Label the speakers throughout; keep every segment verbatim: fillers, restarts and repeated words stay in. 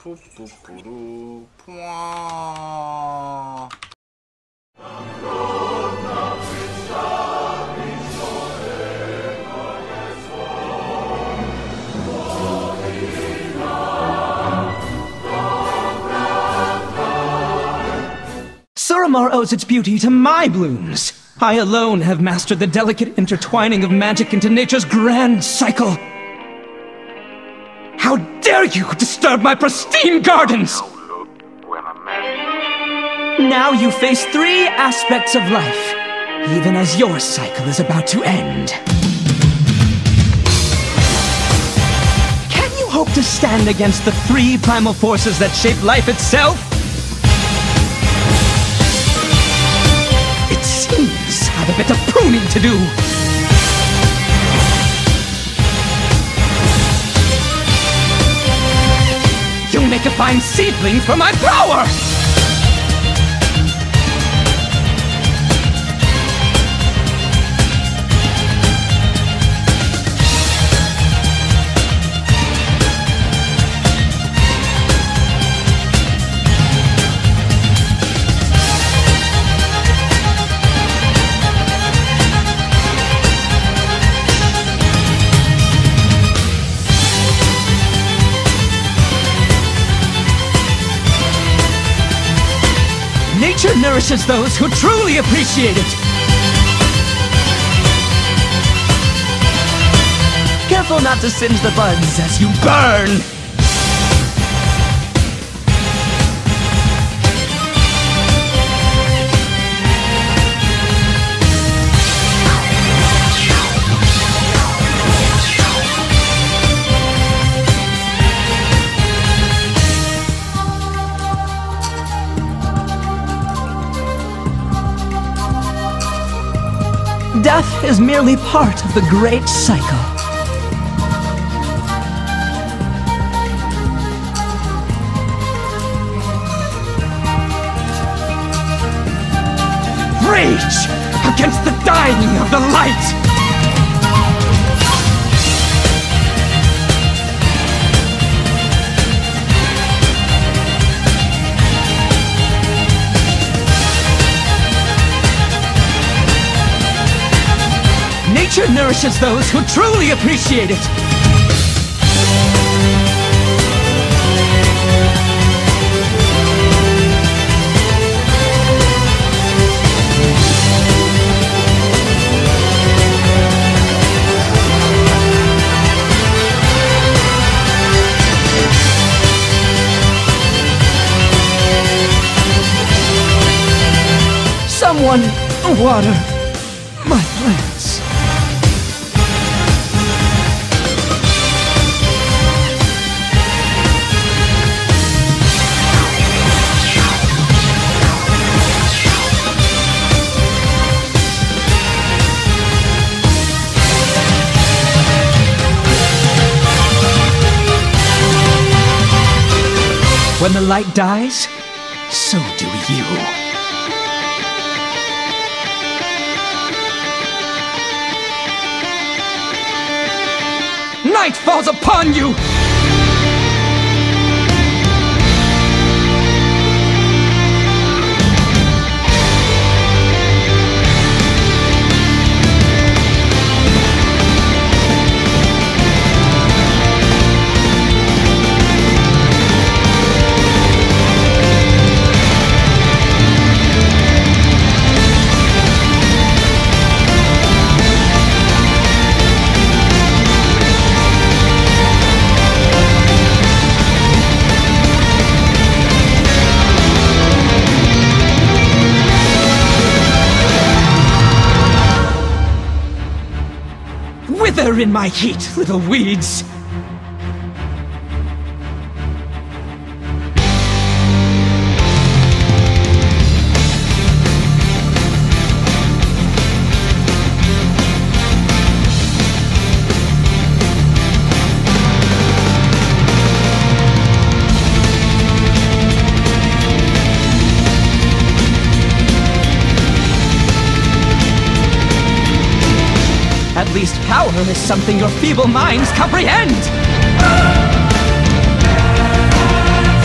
Speaker 1: 푸푸푸루 푸아.
Speaker 2: Suramar owes its beauty to my blooms. I alone have mastered the delicate intertwining of magic into nature's grand cycle. How dare you disturb my pristine gardens! Now you face three aspects of life, even as your cycle is about to end. Can you hope to stand against the three primal forces that shape life itself? It seems I've a bit of pruning to do. You'll make a fine seedling for my power! Nature nourishes those who truly appreciate it! Careful not to singe the buds as you burn! Death is merely part of the great cycle. Rage against the dying of the light! Nature nourishes those who truly appreciate it! Someone water my plants. When the light dies, so do you. Night falls upon you! Wither in my heat, little weeds! At least power is something your feeble minds comprehend!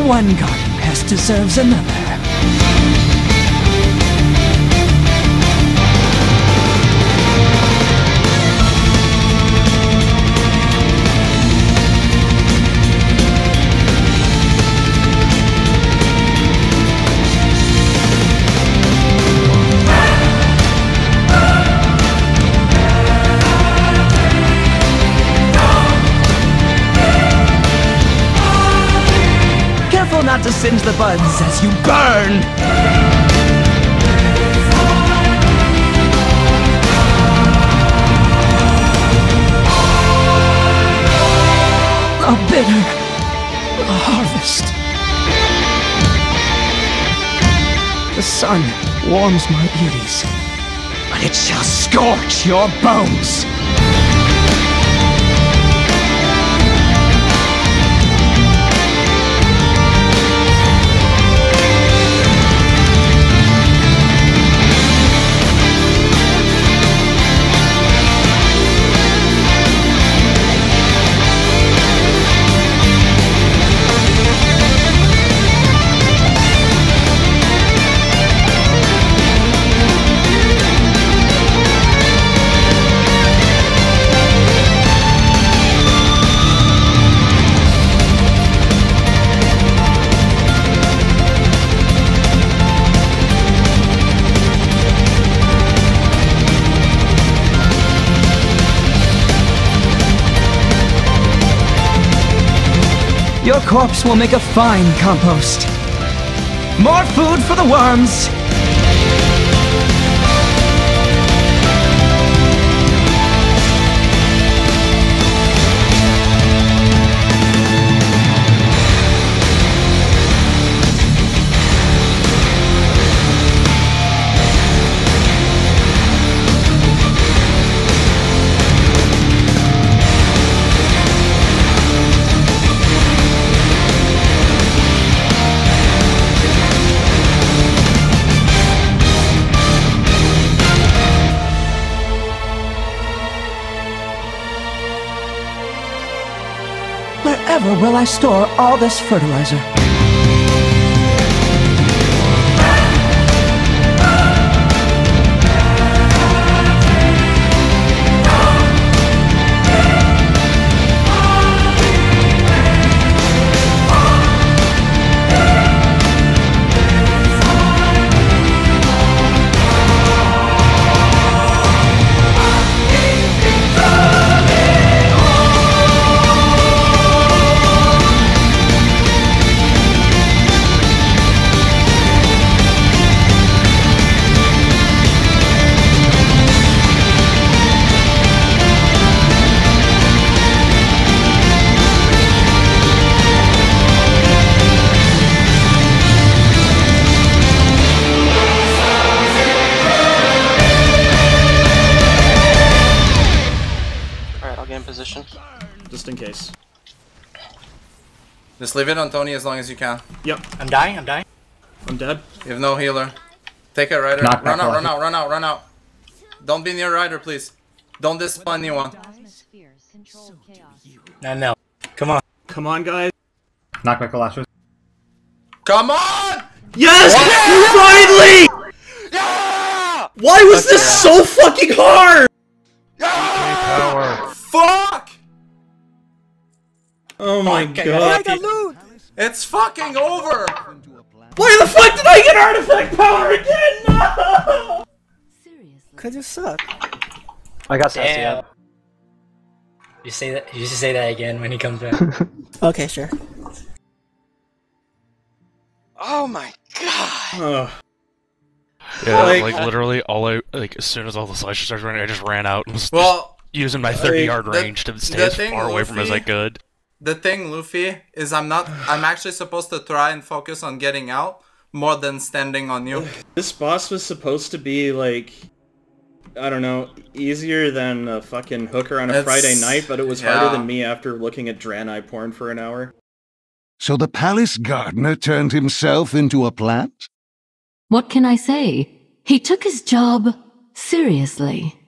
Speaker 2: one garden pest deserves another. Not to singe the buds as you burn! A bitter harvest. The sun warms my beauties, but it shall scorch your bones! Your corpse will make a fine compost. More food for the worms! Wherever will I store all this fertilizer?
Speaker 1: Position.
Speaker 3: Just in case.
Speaker 4: Just leave it on Tony as long as you can.
Speaker 3: Yep.
Speaker 1: I'm dying, I'm dying.
Speaker 3: I'm dead.
Speaker 4: You have no healer. Take it, Ryder.
Speaker 5: Knock
Speaker 4: Run
Speaker 5: back
Speaker 4: out,
Speaker 5: off.
Speaker 4: run out, run out, run out. Don't be near Ryder, please. Don't discipline anyone.
Speaker 1: No, no. Come on.
Speaker 3: Come on, guys.
Speaker 5: Knock back the last one.
Speaker 4: Come on!
Speaker 3: Yes! Finally!
Speaker 4: Yeah!
Speaker 3: Why was this so fucking hard?
Speaker 4: Yeah! Fuck!
Speaker 3: Oh my god.
Speaker 4: It's fucking over!
Speaker 3: Why the fuck did I get artifact power again? No!
Speaker 6: Cause you suck.
Speaker 5: I got sassy
Speaker 1: Damn.
Speaker 5: up.
Speaker 1: You say that. You should say that again when he comes back.
Speaker 6: Okay, sure.
Speaker 1: Oh my god.
Speaker 3: Ugh.
Speaker 7: Yeah,
Speaker 3: Like-
Speaker 7: like, literally, all I like as soon as all the slashes started running, I just ran out and was
Speaker 4: Well,
Speaker 7: just using my thirty
Speaker 3: like,
Speaker 7: yard
Speaker 4: the-
Speaker 7: range to stay
Speaker 4: the
Speaker 7: as
Speaker 4: thing,
Speaker 7: far away from as I
Speaker 4: Luffy-
Speaker 7: could.
Speaker 4: the thing, Luffy, is I'm not. I'm actually supposed to try and focus on getting out more than standing on you.
Speaker 3: This boss was supposed to be like, I don't know, easier than a fucking hooker on a
Speaker 4: It's-
Speaker 3: Friday night, but it was
Speaker 4: yeah.
Speaker 3: harder than me after looking at Draenei porn for an hour.
Speaker 8: So the palace gardener turned himself into a plant?
Speaker 9: What can I say? He took his job seriously.